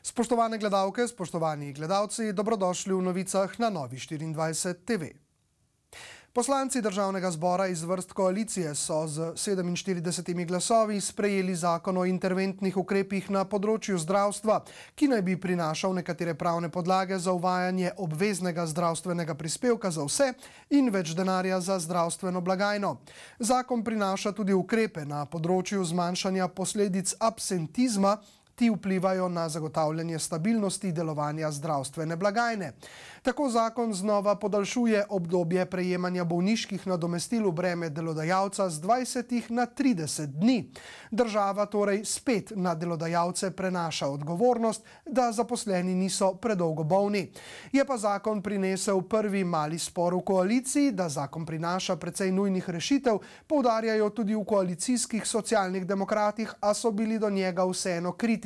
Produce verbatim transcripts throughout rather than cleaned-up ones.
Spoštovane gledalke, spoštovani gledalci, dobrodošli v novicah na Novi štiriindvajset T V. Poslanci državnega zbora iz vrst koalicije so z sedeminštiridesetimi glasovi sprejeli zakon o interventnih ukrepih na področju zdravstva, ki naj bi prinašal nekatere pravne podlage za uvajanje obveznega zdravstvenega prispevka za vse in več denarja za zdravstveno blagajno. Zakon prinaša tudi ukrepe na področju zmanjšanja posledic absentizma. Ti vplivajo na zagotavljanje stabilnosti delovanja zdravstvene blagajne. Tako zakon znova podaljšuje obdobje prejemanja bolniških nadomestil v breme delodajalca z dvajsetih na trideset dni. Država torej spet na delodajalce prenaša odgovornost, da zaposleni niso predolgo bolni. Je pa zakon prinesel prvi mali spor v koaliciji, da zakon prinaša precej nujnih rešitev, poudarjajo tudi v koalicijskih socialnih demokratih, a so bili do njega vseeno kritični.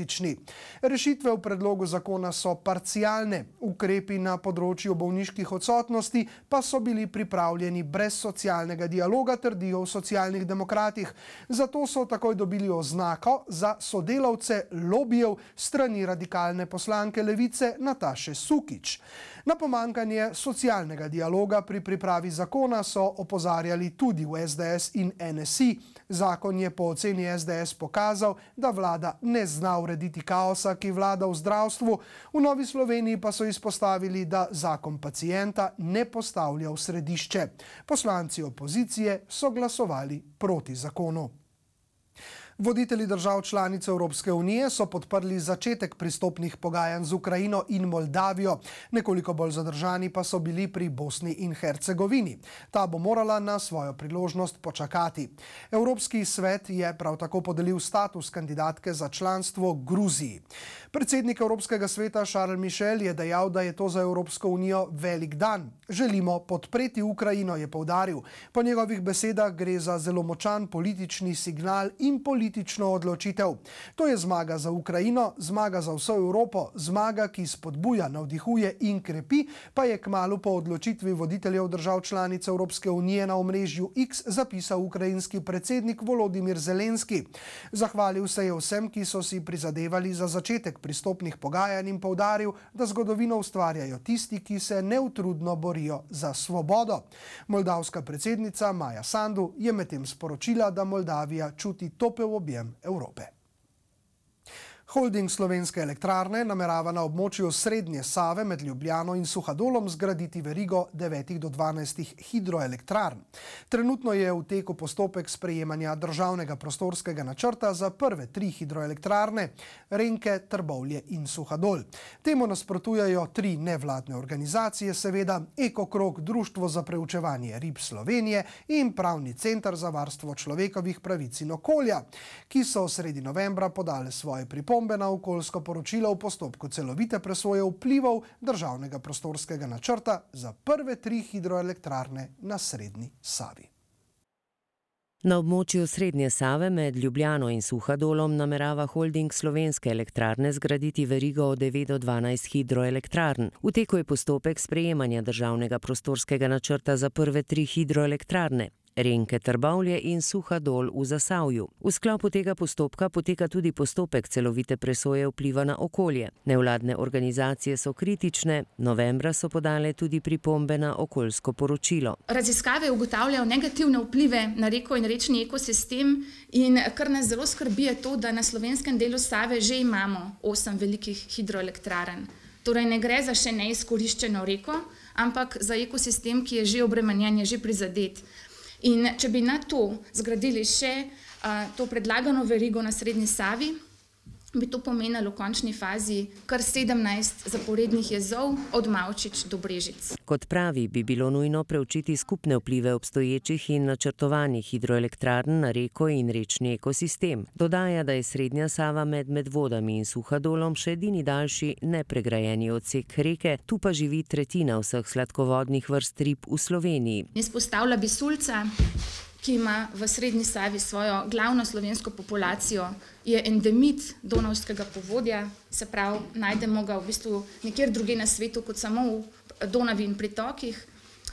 Rešitve v predlogu zakona so parcialne, ukrepi na področju bolniških odsotnosti pa so bili pripravljeni brez socialnega dialoga, trdijo v socialnih demokratih. Zato so takoj dobili oznako za sodelavce lobijev strani radikalne poslanke Levice Nataše Sukič. Na pomanjkanje socialnega dialoga pri pripravi zakona so opozarjali tudi v S D S in N S I. Zakon je po oceni S D S pokazal, da vlada ne zna urediti kaosa, ki vlada v zdravstvu. V Novi Sloveniji pa so izpostavili, da zakon pacienta ne postavlja v središče. Poslanci opozicije so glasovali proti zakonu. Voditelji držav članic Evropske unije so podprli začetek pristopnih pogajanj z Ukrajino in Moldavijo. Nekoliko bolj zadržani pa so bili pri Bosni in Hercegovini. Ta bo morala na svojo priložnost počakati. Evropski svet je prav tako podelil status kandidatke za članstvo Gruziji. Predsednik Evropskega sveta Charles Michel je dejal, da je to za Evropsko unijo velik dan. Želimo podpreti Ukrajino, je poudaril. Po njegovih besedah gre za zelo močan politični signal in politični politično odločitev. To je zmaga za Ukrajino, zmaga za vso Evropo, zmaga, ki spodbuja, navdihuje in krepi, pa je kmalu po odločitvi voditeljev držav članic Evropske unije na omrežju X zapisal ukrajinski predsednik Volodimir Zelenski. Zahvalil se je vsem, ki so si prizadevali za začetek pristopnih pogajanj in poudaril, da zgodovino ustvarjajo tisti, ki se neutrudno borijo za svobodo. Moldavska predsednica Maja Sandu je medtem sporočila, da Moldavija čuti topel objem Evrope. Holding Slovenske elektrarne namerava na območju srednje Save med Ljubljano in Suhadolom zgraditi verigo devetih do dvanajstih hidroelektrarn. Trenutno je v teku postopek sprejemanja državnega prostorskega načrta za prve tri hidroelektrarne, Renke, Trbovlje in Suhadol. Temu nasprotujejo tri nevladne organizacije, seveda Ekokrog, Društvo za preučevanje rib Slovenije in Pravni center za varstvo človekovih pravic in okolja, ki so sredi novembra podale svoje pripombe na okoljsko poročilo v postopku celovite presoje vplivov državnega prostorskega načrta za prve tri hidroelektrarne na srednji Savi. Na območju srednje Save med Ljubljano in Suhadolom namerava Holding Slovenske elektrarne zgraditi verigo od devet do dvanajst hidroelektrarn. V teku je postopek sprejemanja državnega prostorskega načrta za prve tri hidroelektrarne, Renke, Trbovlje in Suhadol v Zasavju. V sklopu tega postopka poteka tudi postopek celovite presoje vpliva na okolje. Nevladne organizacije so kritične, novembra so podale tudi pripombe na okoljsko poročilo. Raziskave ugotavljajo negativne vplive na reko in rečni ekosistem in kar nas zelo skrbi je to, da na slovenskem delu Save že imamo osem velikih hidroelektrarn. Torej ne gre za še neizkoriščeno reko, ampak za ekosistem, ki je že obremenjen, je že prizadet. In če bi na to zgradili še a, to predlagano verigo na srednji Savi, bi to pomenilo v končni fazi kar sedemnajst zaporednih jezov od Mavčič do Brežic. Kot pravi, bi bilo nujno preučiti skupne vplive obstoječih in načrtovanih hidroelektrarn na reko in rečni ekosistem. Dodaja, da je srednja Sava med Medvodami in Suhadolom še edini daljši nepregrajeni odsek reke, tu pa živi tretjina vseh sladkovodnih vrst rib v Sloveniji. Izpostavlja Bisulca, ki ima v srednji Savi svojo glavno slovensko populacijo, je endemit Donavskega povodja, se pravi, najdemo ga v bistvu nekjer drugje na svetu kot samo v Donavi in pritokih.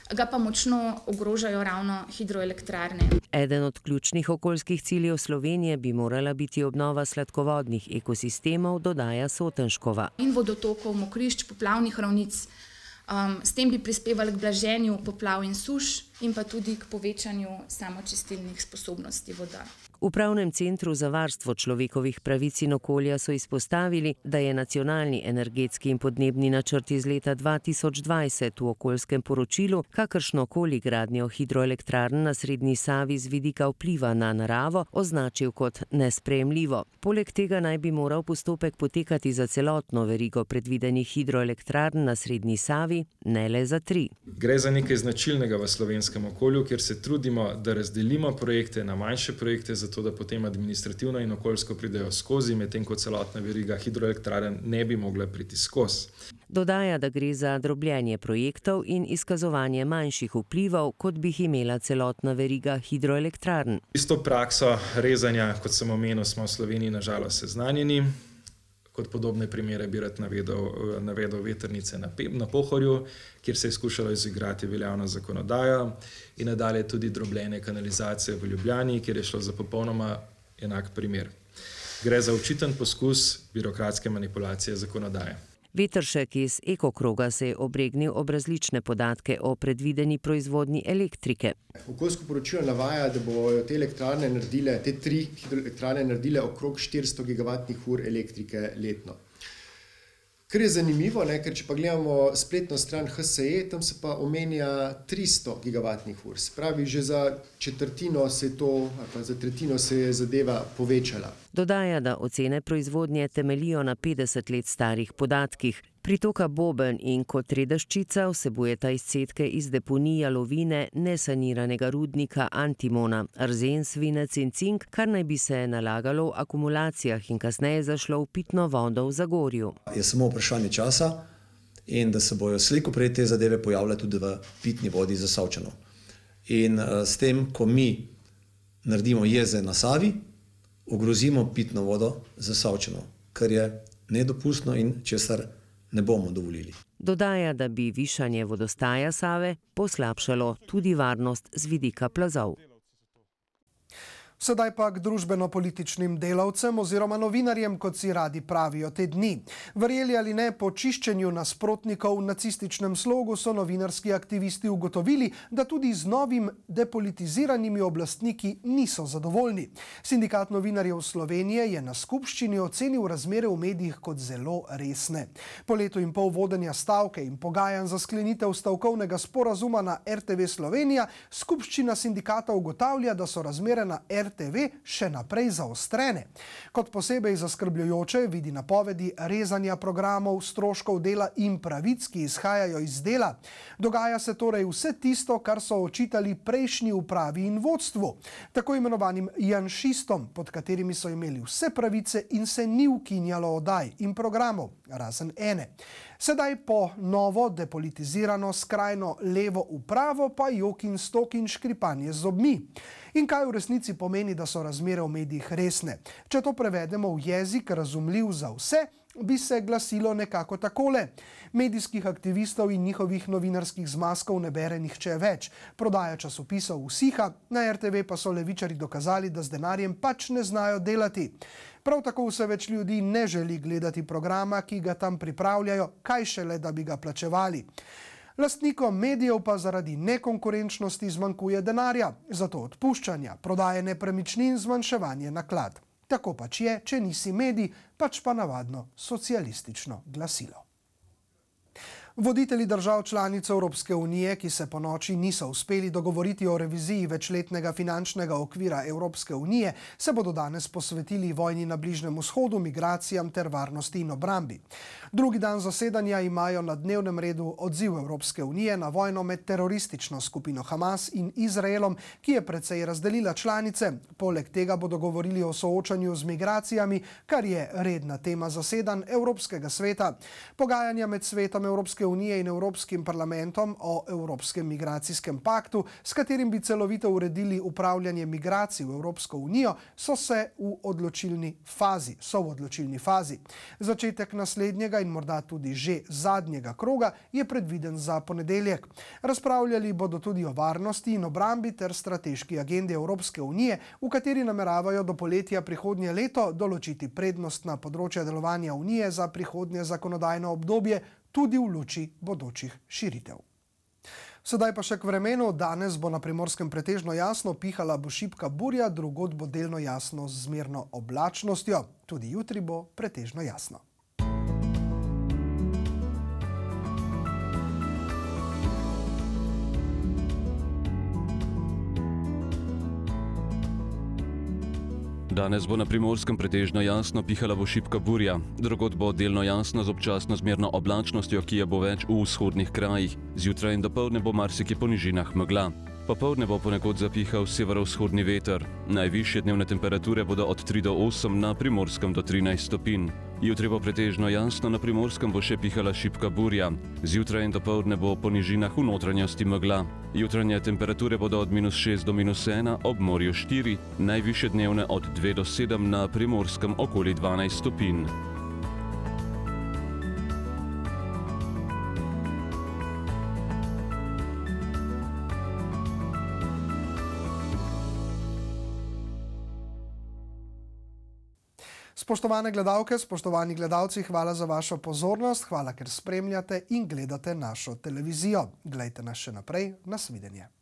ga pa močno ogrožajo ravno hidroelektrarne. Eden od ključnih okoljskih ciljev Slovenije bi morala biti obnova sladkovodnih ekosistemov, dodaja Sotenškova. In vodotokov, mokrišč, poplavnih ravnic. Um, s tem bi prispevali k blaženju poplav in suš in pa tudi k povečanju samočistilnih sposobnosti voda. V Upravnem centru za varstvo človekovih pravic in okolja so izpostavili, da je nacionalni energetski in podnebni načrt iz leta dva tisoč dvajset v okoljskem poročilu kakršnokoli gradnjo hidroelektrarn na srednji Savi z vidika vpliva na naravo označil kot nesprejemljivo. Poleg tega naj bi moral postopek potekati za celotno verigo predvidenih hidroelektrarn na srednji Savi, ne le za tri. Gre za nekaj značilnega v slovenskem okolju, kjer se trudimo, da razdelimo projekte na manjše projekte, zato da potem administrativno in okoljsko pridejo skozi, medtem ko celotna veriga hidroelektrarn ne bi mogla priti skozi. Dodaja, da gre za drobljenje projektov in izkazovanje manjših vplivov, kot bi jih imela celotna veriga hidroelektrarn. Isto prakso rezanja, kot sem omenil, smo v Sloveniji na žalost seznanjeni. Kot podobne primere bi rad navedel, navedel vetrnice na, na Pohorju, kjer se je skušalo izigrati veljavno zakonodajo, in nadalje tudi drobljenje kanalizacije v Ljubljani, kjer je šlo za popolnoma enak primer. Gre za očiten poskus birokratske manipulacije zakonodaje. Vetršek iz Ekokroga se je obregnil ob različne podatke o predvideni proizvodnji elektrike. Okoljsko poročilo navaja, da bodo te elektrarne naredile, te tri hidroelektrarne naredile okrog štiristo gigavatnih ur elektrike letno. Kar je zanimivo, ne, ker če pa gledamo spletno stran H S E, tam se pa omenja tristo gigavatnih ur. Se pravi, že za četrtino se je to, ali pa za tretjino se je zadeva povečala. Dodaja, da ocene proizvodnje temeljijo na petdeset let starih podatkih. Pritoka Boben in Kotredeščica vsebujeta izcedke iz deponij jalovine nesaniranega rudnika antimona, arzen, svinec in cink, kar naj bi se nalagalo v akumulacijah in kasneje zašlo v pitno vodo v Zagorju. Je samo vprašanje časa in da se bojo slej ko prej te zadeve pojavljale tudi v pitni vodi za Savčano. In uh, s tem, ko mi naredimo jeze na Savi, ogrozimo pitno vodo za Savčano, kar je nedopustno in česar ne bomo dovolili. Dodaja, da bi višanje vodostaja Save poslabšalo tudi varnost z vidika plazov. Sedaj pa k družbeno-političnim delavcem oziroma novinarjem, kot si radi pravijo te dni. Verjeli ali ne, po čiščenju nasprotnikov v nacističnem slogu so novinarski aktivisti ugotovili, da tudi z novim depolitiziranimi oblastniki niso zadovoljni. Sindikat novinarjev Slovenije je na skupščini ocenil razmere v medijih kot zelo resne. Po letu in pol vodenja stavke in pogajanj za sklenitev stavkovnega sporazuma na R T V Slovenija, skupščina sindikata ugotavlja, da so razmere na R T V še naprej zaostrene. Kot posebej zaskrbljujoče vidi napovedi rezanja programov, stroškov dela in pravic, ki izhajajo iz dela. Dogaja se torej vse tisto, kar so očitali prejšnji upravi in vodstvu, tako imenovanim janšistom, pod katerimi so imeli vse pravice in se ni ukinjalo oddaj in programov, razen ene. Sedaj po novo depolitizirano skrajno levo upravo pa jok in stok in škripanje z zobmi. In kaj v resnici pomeni, da so razmere v medijih resne? Če to prevedemo v jezik razumljiv za vse, bi se glasilo nekako takole. Medijskih aktivistov in njihovih novinarskih zmazkov ne bere nihče več. Prodaja časopisov usiha, na R T V pa so levičarji dokazali, da z denarjem pač ne znajo delati. Prav tako vse več ljudi ne želi gledati programa, ki ga tam pripravljajo, kaj šele, da bi ga plačevali. Lastnikom medijev pa zaradi nekonkurenčnosti zmanjkuje denarja, zato odpuščanja, prodaje nepremičnin, zmanjševanje naklad. Tako pač je, če nisi medij, pač pa navadno socialistično glasilo. Voditelji držav članic Evropske unije, ki se po noči niso uspeli dogovoriti o reviziji večletnega finančnega okvira Evropske unije, se bodo danes posvetili vojni na Bližnjem vzhodu, migracijam ter varnosti in obrambi. Drugi dan zasedanja imajo na dnevnem redu odziv Evropske unije na vojno med teroristično skupino Hamas in Izraelom, ki je precej razdelila članice. Poleg tega bodo govorili o soočanju z migracijami, kar je redna tema zasedanj Evropskega sveta. Pogajanja med svetom Evropske Evropske unije in Evropskim parlamentom o Evropskem migracijskem paktu, s katerim bi celovito uredili upravljanje migracij v Evropsko unijo, so se v odločilni fazi. So v odločilni fazi. Začetek naslednjega in morda tudi že zadnjega kroga je predviden za ponedeljek. Razpravljali bodo tudi o varnosti in obrambi ter strateški agendi Evropske unije, v kateri nameravajo do poletja prihodnje leto določiti prednostna področja delovanja unije za prihodnje zakonodajno obdobje, tudi v luči bodočih širitev. Sedaj pa še k vremenu. Danes bo na Primorskem pretežno jasno, pihala bo šibka burja, drugod bo delno jasno z zmerno oblačnostjo. Tudi jutri bo pretežno jasno. Danes bo na Primorskem pretežno jasno, pihala bo šibka burja. Drugod bo delno jasno z občasno zmerno oblačnostjo, ki je bo več v vzhodnih krajih. Zjutraj in dopoldne bo marsikje po nižinah megla. Popoldne bo ponekod zapihal severovzhodni veter. Najvišje dnevne temperature bodo od tri do osem, na Primorskem do trinajst stopinj. Jutri bo pretežno jasno, na Primorskem bo še pihala šibka burja. Zjutraj in dopoldne bo po nižinah v notranjosti megla. Jutranje temperature bodo od minus šest do minus ena, ob morju štiri, najvišje dnevne od dve do sedem, na Primorskem okoli dvanajst stopinj. Spoštovane gledalke, spoštovani gledalci, hvala za vašo pozornost, hvala, ker spremljate in gledate našo televizijo. Glejte nas še naprej, nasvidenje.